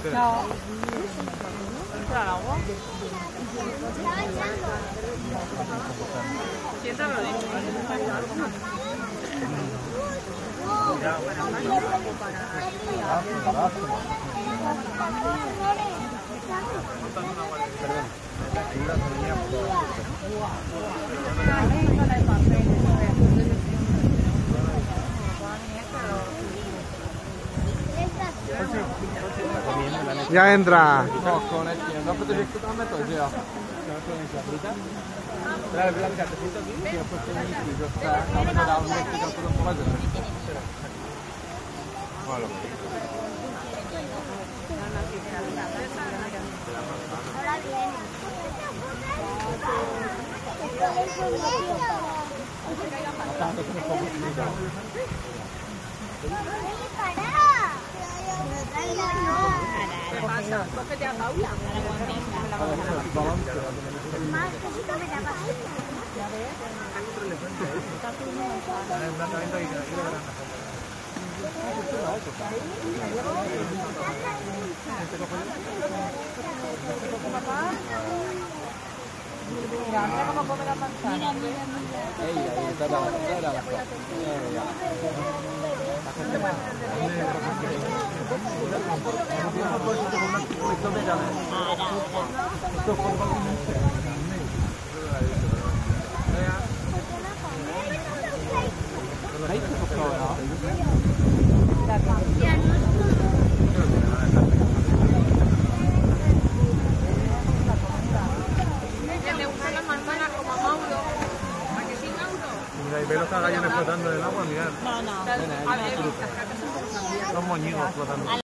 Chao. ¿Entra al agua? Siéntalo, Ya entra. No, no protože tam to, že jo? Teda byla říká, to si to víš, že prostě nízký, že tam to dál můžeš to potom poleze. Bueno. Tanto que no como ¿Qué pasa? Cógete a Paula. Mira, mira cómo come la manzana. Ahí, está la Le gustan las manzanas como a Mauro. ¿A que sí, Mauro? Mira, y ve los cagallones flotando en el agua, mirad. No. A ver, Son moñigos flotando.